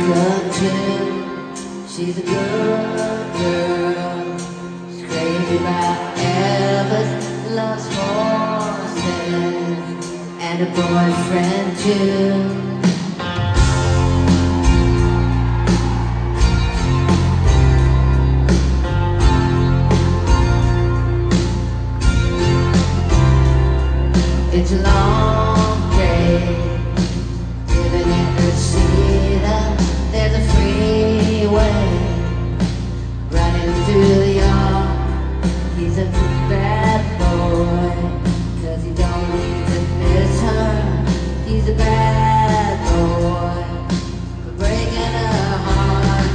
good too. She's a good girl. She's crazy about Elvis, loves horses, and a boyfriend too. It's a long day, living in the city. There's a freeway running through the yard. He's a bad boy, 'cause he don't need to miss her. He's a bad boy for breaking her heart.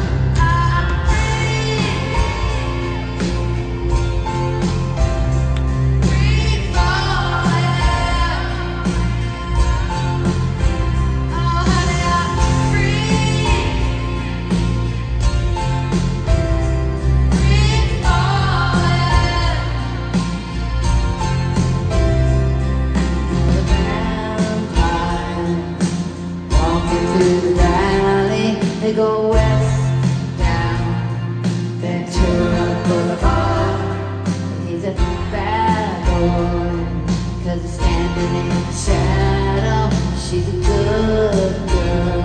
Through the valley, they go west down Ventura Boulevard. He's a bad boy, 'cause he's standing in the shadow. She's a good girl.